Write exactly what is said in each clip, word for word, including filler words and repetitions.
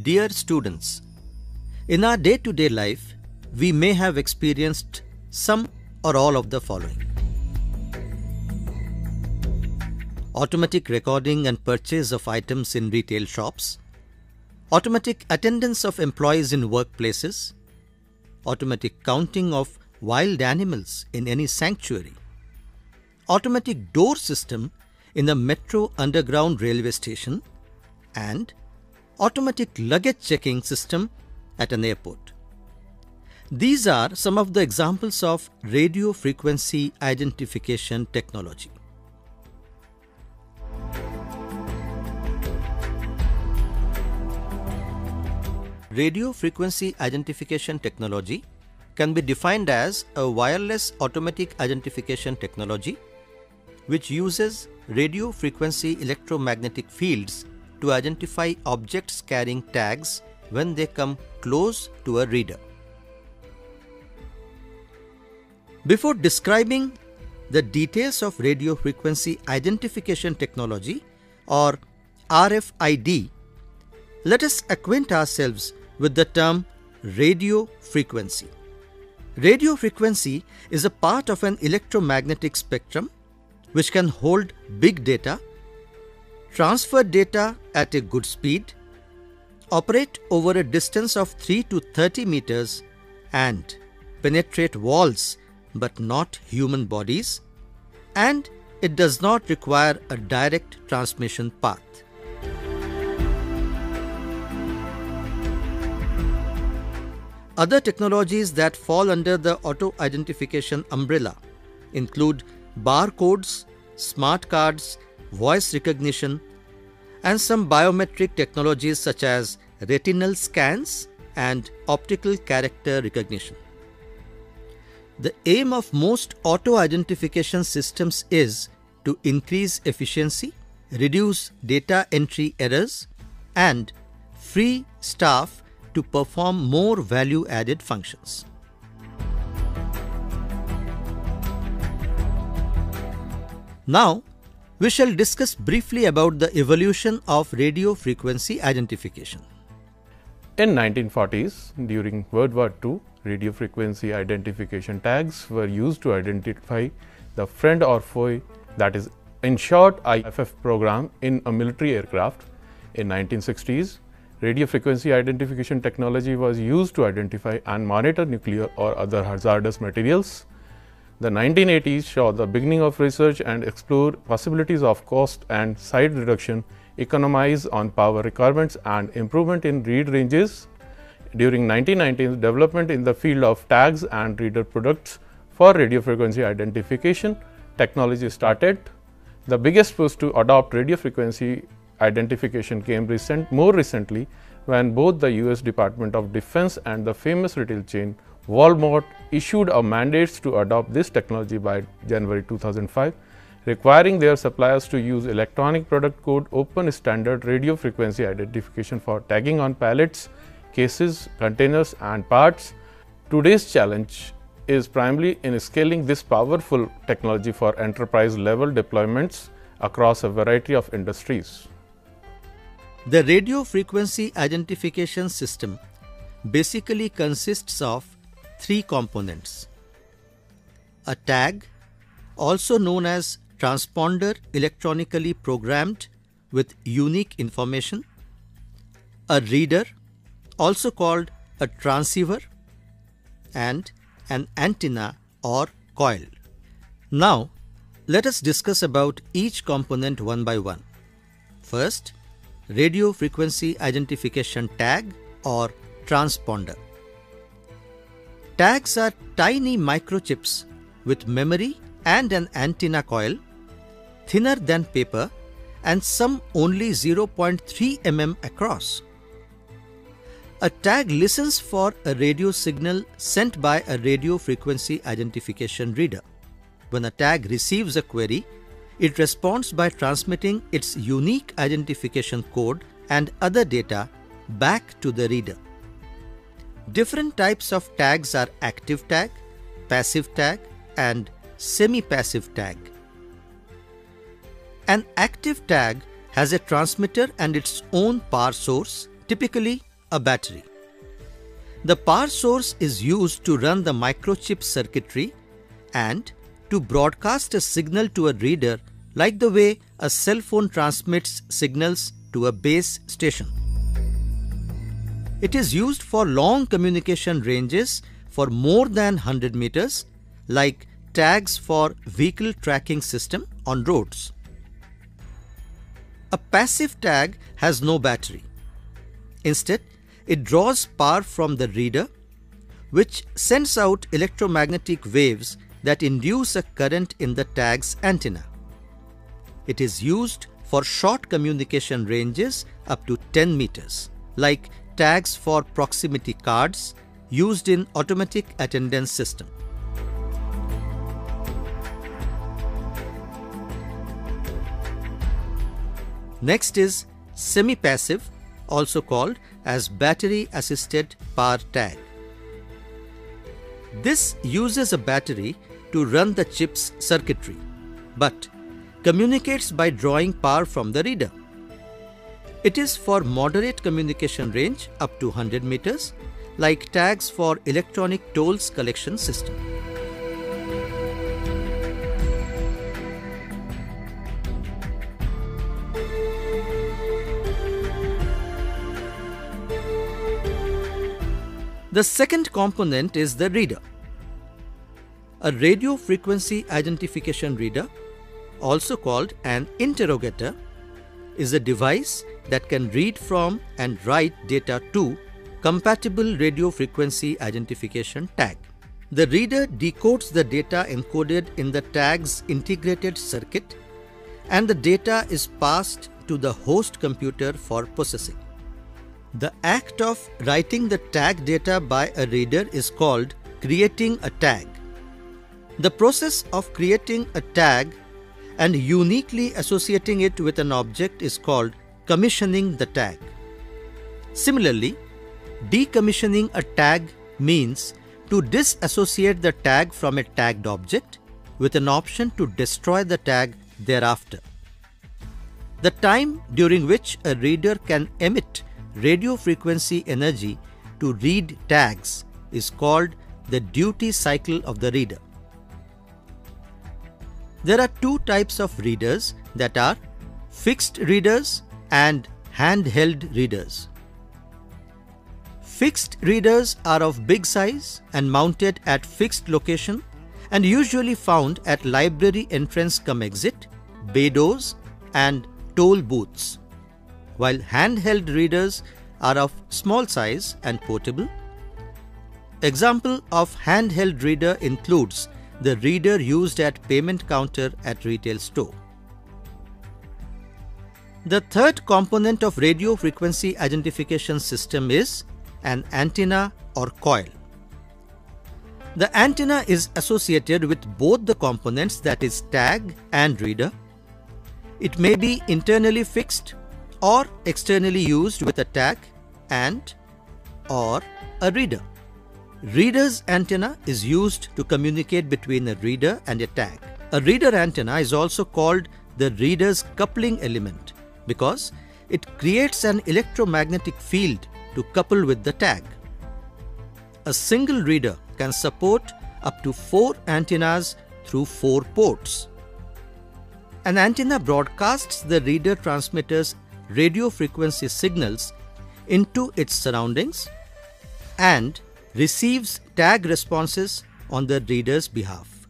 Dear students, in our day-to-day life, we may have experienced some or all of the following. Automatic recording and purchase of items in retail shops, automatic attendance of employees in workplaces, automatic counting of wild animals in any sanctuary, automatic door system in the metro underground railway station, and automatic luggage checking system at an airport. These are some of the examples of radio frequency identification technology. Radio frequency identification technology can be defined as a wireless automatic identification technology which uses radio frequency electromagnetic fields to identify objects carrying tags when they come close to a reader. Before describing the details of radio frequency identification technology or R F I D, let us acquaint ourselves with the term radio frequency. Radio frequency is a part of an electromagnetic spectrum which can hold big data, transfer data at a good speed, operate over a distance of three to thirty meters, and penetrate walls but not human bodies, and it does not require a direct transmission path. Other technologies that fall under the auto identification umbrella include barcodes, smart cards, voice recognition, and some biometric technologies such as retinal scans and optical character recognition. The aim of most auto identification systems is to increase efficiency, reduce data entry errors, and free staff to perform more value-added functions. Now, we shall discuss briefly about the evolution of radio frequency identification. In nineteen forties, during World War Two, radio frequency identification tags were used to identify the friend or foe, that is, in short, I F F program in a military aircraft. In nineteen sixties, radio frequency identification technology was used to identify and monitor nuclear or other hazardous materials. The nineteen eighties saw the beginning of research and explore possibilities of cost and side reduction, economize on power requirements, and improvement in read ranges. During nineteen nineties, development in the field of tags and reader products for radio frequency identification technology started. The biggest push to adopt radio frequency identification came recent, more recently when both the U S Department of Defense and the famous retail chain Walmart issued a mandate to adopt this technology by January two thousand five, requiring their suppliers to use electronic product code open standard radio frequency identification for tagging on pallets, cases, containers, and parts. Today's challenge is primarily in scaling this powerful technology for enterprise level deployments across a variety of industries. The radio frequency identification system basically consists of three components: a tag, also known as transponder electronically programmed with unique information, a reader, also called a transceiver, and an antenna or coil. Now, let us discuss about each component one by one. First, radio frequency identification tag or transponder. Tags are tiny microchips with memory and an antenna coil, thinner than paper and some only zero point three millimeters across. A tag listens for a radio signal sent by a radio frequency identification reader. When a tag receives a query, it responds by transmitting its unique identification code and other data back to the reader. Different types of tags are active tag, passive tag, and semi-passive tag. An active tag has a transmitter and its own power source, typically a battery. The power source is used to run the microchip circuitry and to broadcast a signal to a reader, like the way a cell phone transmits signals to a base station. It is used for long communication ranges for more than one hundred meters, like tags for vehicle tracking system on roads. A passive tag has no battery. Instead, it draws power from the reader, which sends out electromagnetic waves that induce a current in the tag's antenna. It is used for short communication ranges up to ten meters, like tags for proximity cards used in automatic attendance system. Next is semi-passive, also called as battery-assisted power tag. This uses a battery to run the chip's circuitry, but communicates by drawing power from the reader. It is for moderate communication range up to one hundred meters, like tags for electronic tolls collection system. The second component is the reader. A radio frequency identification reader, also called an interrogator, is a device that can read from and write data to compatible radio frequency identification tag. The reader decodes the data encoded in the tag's integrated circuit, and the data is passed to the host computer for processing. The act of writing the tag data by a reader is called creating a tag. The process of creating a tag and uniquely associating it with an object is called commissioning the tag. Similarly, decommissioning a tag means to disassociate the tag from a tagged object with an option to destroy the tag thereafter. The time during which a reader can emit radio frequency energy to read tags is called the duty cycle of the reader. There are two types of readers, that are fixed readers and handheld readers. Fixed readers are of big size and mounted at fixed location and usually found at library entrance cum exit, bay doors and toll booths, while handheld readers are of small size and portable. Example of handheld reader includes the reader used at payment counter at retail store. The third component of radio frequency identification system is an antenna or coil. The antenna is associated with both the components, that is tag and reader. It may be internally fixed or externally used with a tag and or a reader. Reader's antenna is used to communicate between a reader and a tag. A reader antenna is also called the reader's coupling element because it creates an electromagnetic field to couple with the tag. A single reader can support up to four antennas through four ports. An antenna broadcasts the reader transmitter's radio frequency signals into its surroundings and receives tag responses on the reader's behalf.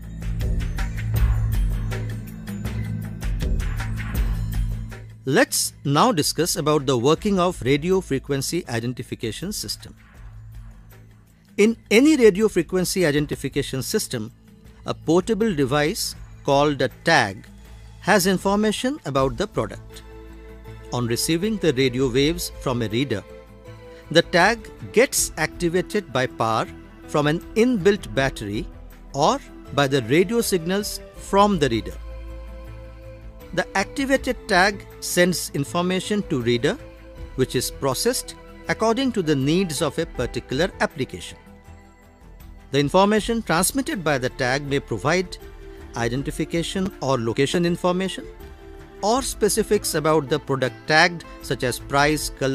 Let's now discuss about the working of radio frequency identification system. In any radio frequency identification system, a portable device called a tag has information about the product. On receiving the radio waves from a reader, the tag gets activated by power from an inbuilt battery or by the radio signals from the reader. The activated tag sends information to reader, which is processed according to the needs of a particular application. The information transmitted by the tag may provide identification or location information or specifics about the product tagged, such as price, color,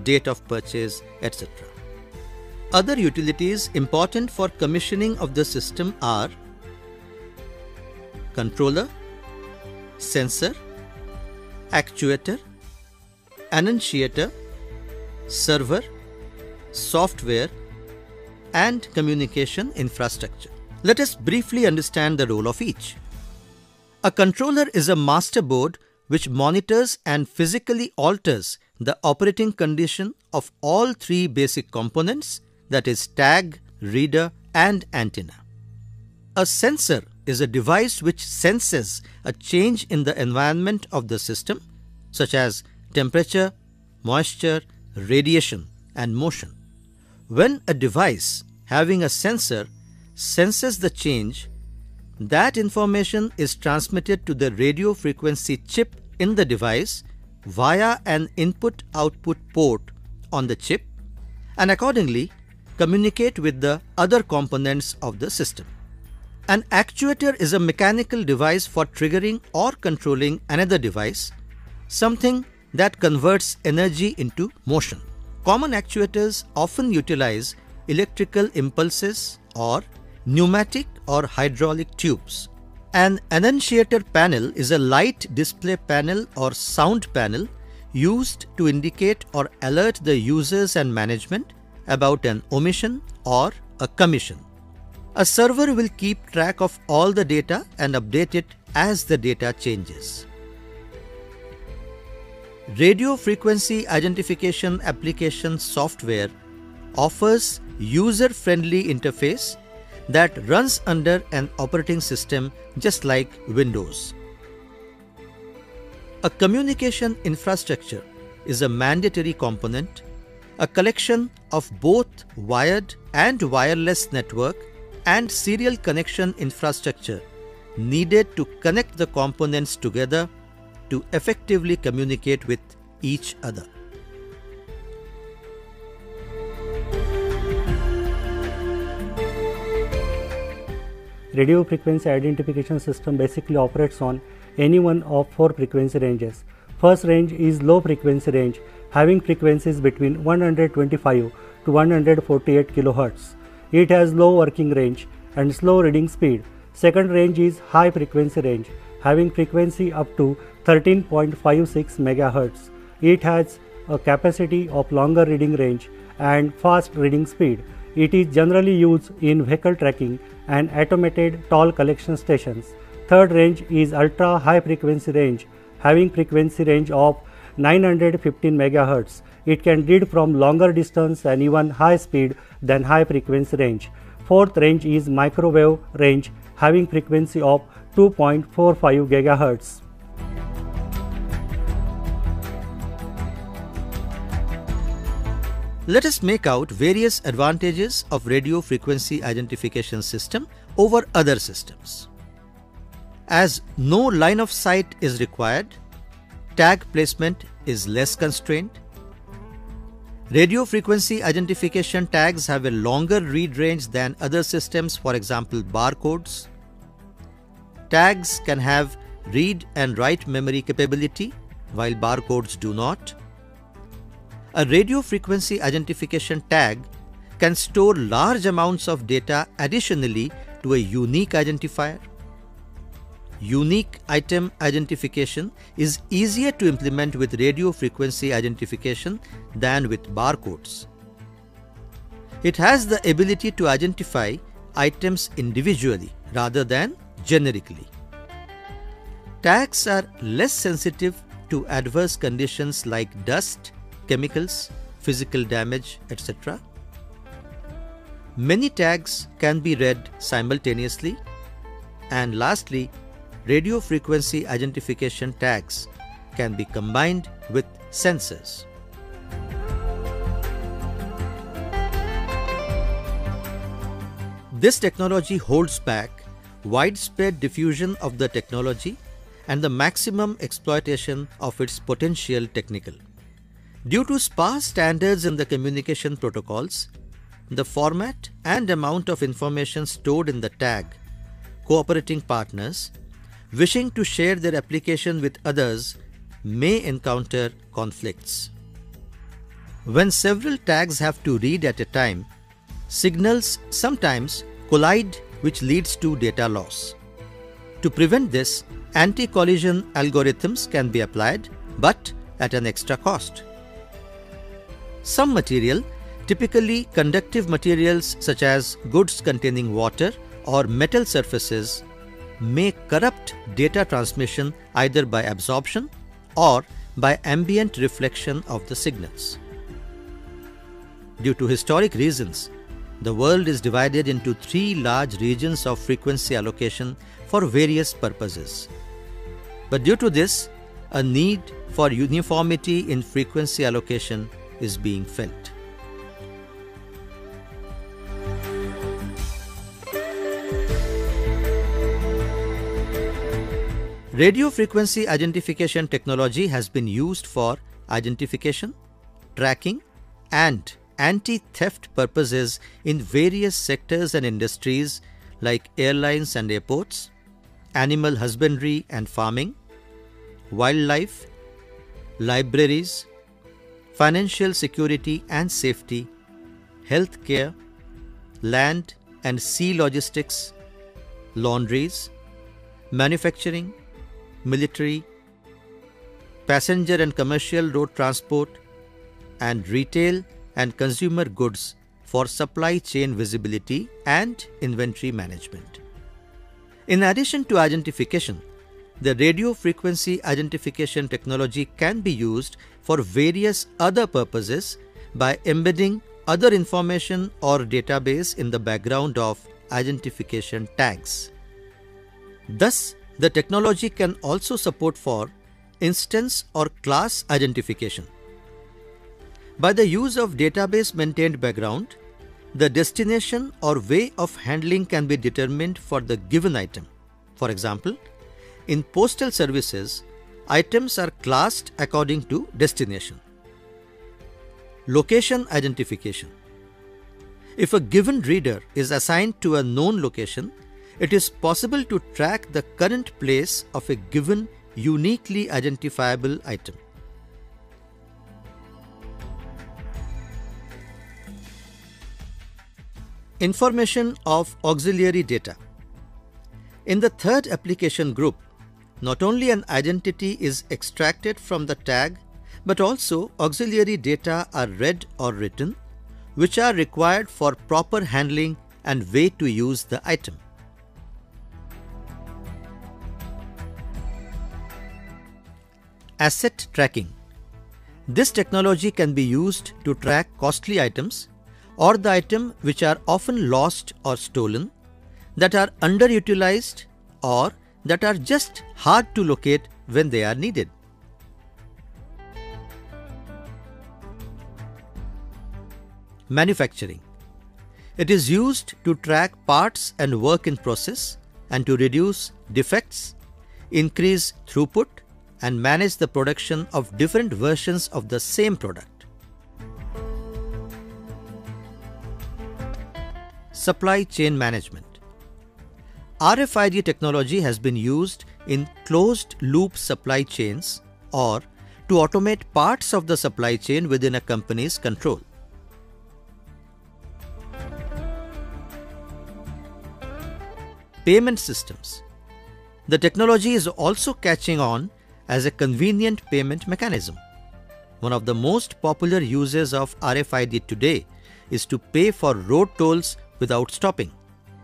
date of purchase, et cetera. Other utilities important for commissioning of the system are controller, sensor, actuator, annunciator, server, software, and communication infrastructure. Let us briefly understand the role of each. A controller is a master board which monitors and physically alters the operating condition of all three basic components, that is tag, reader, and antenna. A sensor is a device which senses a change in the environment of the system, such as temperature, moisture, radiation, and motion. When a device having a sensor senses the change, that information is transmitted to the radio frequency chip in the device via an input-output port on the chip, and accordingly communicate with the other components of the system. An actuator is a mechanical device for triggering or controlling another device, something that converts energy into motion. Common actuators often utilize electrical impulses or pneumatic or hydraulic tubes. An annunciator panel is a light display panel or sound panel used to indicate or alert the users and management about an omission or a commission. A server will keep track of all the data and update it as the data changes. Radio frequency identification application software offers user-friendly interface that runs under an operating system just like Windows. A communication infrastructure is a mandatory component, a collection of both wired and wireless network and serial connection infrastructure needed to connect the components together to effectively communicate with each other. Radio frequency identification system basically operates on any one of four frequency ranges. First range is low frequency range, having frequencies between one hundred twenty-five to one hundred forty-eight kilohertz. It has low working range and slow reading speed. Second range is high frequency range, having frequency up to thirteen point five six megahertz. It has a capacity of longer reading range and fast reading speed. It is generally used in vehicle tracking and automated toll collection stations. Third range is ultra high frequency range, having frequency range of nine hundred fifteen megahertz. It can read from longer distance and even high speed than high frequency range. Fourth range is microwave range, having frequency of two point four five gigahertz. Let us make out various advantages of radio frequency identification system over other systems. As no line of sight is required, tag placement is less constrained. Radio frequency identification tags have a longer read range than other systems, for example barcodes. Tags can have read and write memory capability, while barcodes do not. A radio frequency identification tag can store large amounts of data additionally to a unique identifier. Unique item identification is easier to implement with radio frequency identification than with barcodes. It has the ability to identify items individually rather than generically. Tags are less sensitive to adverse conditions like dust, chemicals, physical damage, et cetera. Many tags can be read simultaneously. And lastly, radio frequency identification tags can be combined with sensors. This technology holds back widespread diffusion of the technology and the maximum exploitation of its potential technical. Due to sparse standards in the communication protocols, the format and amount of information stored in the tag, cooperating partners wishing to share their application with others may encounter conflicts. When several tags have to read at a time, signals sometimes collide, which leads to data loss. To prevent this, anti-collision algorithms can be applied, but at an extra cost. Some material, typically conductive materials such as goods containing water or metal surfaces, may corrupt data transmission either by absorption or by ambient reflection of the signals. Due to historic reasons, the world is divided into three large regions of frequency allocation for various purposes. But due to this, a need for uniformity in frequency allocation is being felt. Radio frequency identification technology has been used for identification, tracking, and anti-theft purposes in various sectors and industries like airlines and airports, animal husbandry and farming, wildlife, libraries, financial security and safety, healthcare, land and sea logistics, laundries, manufacturing, military, passenger and commercial road transport, and retail and consumer goods for supply chain visibility and inventory management. In addition to identification, the radio frequency identification technology can be used for various other purposes by embedding other information or database in the background of identification tags. Thus, the technology can also support for instance or class identification. By the use of database maintained background, the destination or way of handling can be determined for the given item. For example, in postal services, items are classed according to destination. Location identification. If a given reader is assigned to a known location, it is possible to track the current place of a given uniquely identifiable item. Information of auxiliary data. In the third application group, not only an identity is extracted from the tag, but also auxiliary data are read or written, which are required for proper handling and way to use the item. Asset tracking. This technology can be used to track costly items or the item which are often lost or stolen, that are underutilized or that are just hard to locate when they are needed. Manufacturing. It is used to track parts and work in process and to reduce defects, increase throughput, and manage the production of different versions of the same product. Supply chain management. R F I D technology has been used in closed-loop supply chains or to automate parts of the supply chain within a company's control. Payment systems. The technology is also catching on as a convenient payment mechanism. One of the most popular uses of R F I D today is to pay for road tolls without stopping.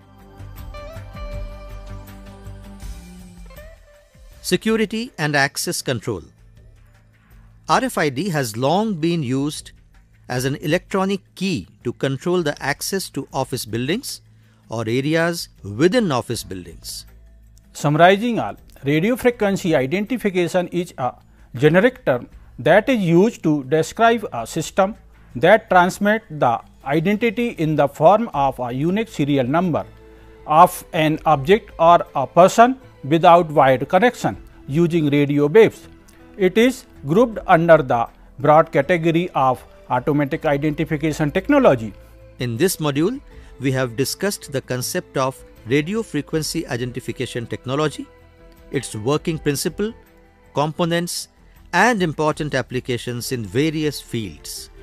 Security and access control. R F I D has long been used as an electronic key to control the access to office buildings or areas within office buildings. Summarizing all, radio frequency identification is a generic term that is used to describe a system that transmits the identity in the form of a unique serial number of an object or a person without wired connection using radio waves. It is grouped under the broad category of automatic identification technology. In this module, we have discussed the concept of radio frequency identification technology, its working principle, components, and important applications in various fields.